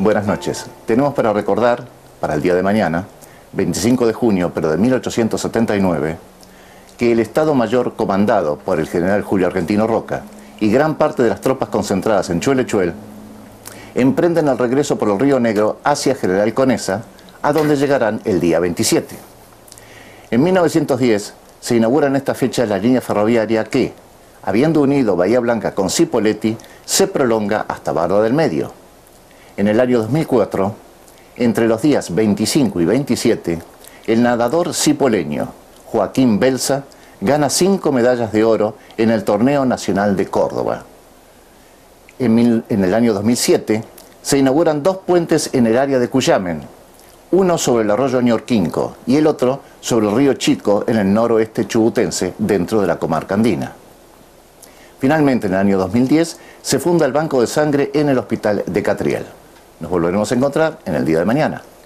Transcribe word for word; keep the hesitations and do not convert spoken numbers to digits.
Buenas noches. Tenemos para recordar, para el día de mañana, veinticinco de junio, pero de mil ochocientos setenta y nueve, que el Estado Mayor comandado por el general Julio Argentino Roca y gran parte de las tropas concentradas en Chuelechuel emprenden el regreso por el Río Negro hacia General Conesa, a donde llegarán el día veintisiete. En mil novecientos diez se inaugura en esta fecha la línea ferroviaria que, habiendo unido Bahía Blanca con Cipolletti, se prolonga hasta Barra del Medio. En el año dos mil cuatro, entre los días veinticinco y veintisiete, el nadador cipoleño Joaquín Belsa gana cinco medallas de oro en el Torneo Nacional de Córdoba. En, mil, en el año dos mil siete se inauguran dos puentes en el área de Cuyamen, uno sobre el arroyo Ñorquinco y el otro sobre el río Chico en el noroeste chubutense, dentro de la comarca andina. Finalmente, en el año dos mil diez, se funda el Banco de Sangre en el Hospital de Catriel. Nos volveremos a encontrar en el día de mañana.